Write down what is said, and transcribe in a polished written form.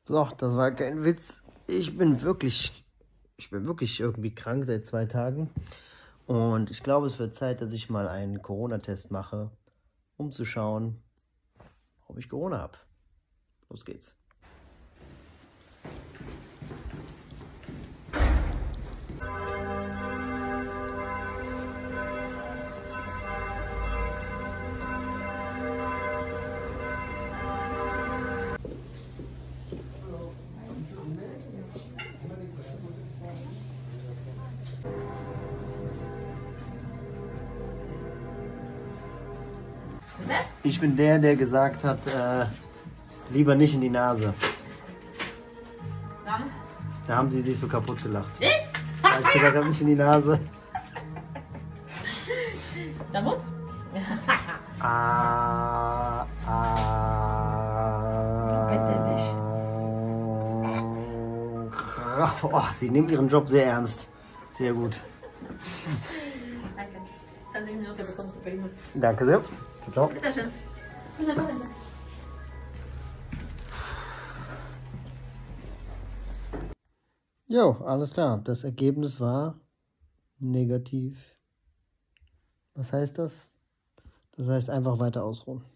So, das war kein Witz. Ich bin wirklich irgendwie krank seit 2 Tagen. Und ich glaube, es wird Zeit, dass ich mal einen Corona-Test mache, um zu schauen, ob ich Corona habe. Los geht's. Ich bin der gesagt hat, lieber nicht in die Nase. Warum? Da haben sie sich so kaputt gelacht. Ich? Weil ich gesagt habe, nicht in die Nase. Der Mund? Bitte nicht. Oh, sie nimmt ihren Job sehr ernst. Sehr gut. Danke. 20 Minuten bekommst du Primo. Danke sehr. Ciao. Bitte schön. Schöne Wochenende. Jo, alles klar. Das Ergebnis war negativ. Was heißt das? Das heißt einfach weiter ausruhen.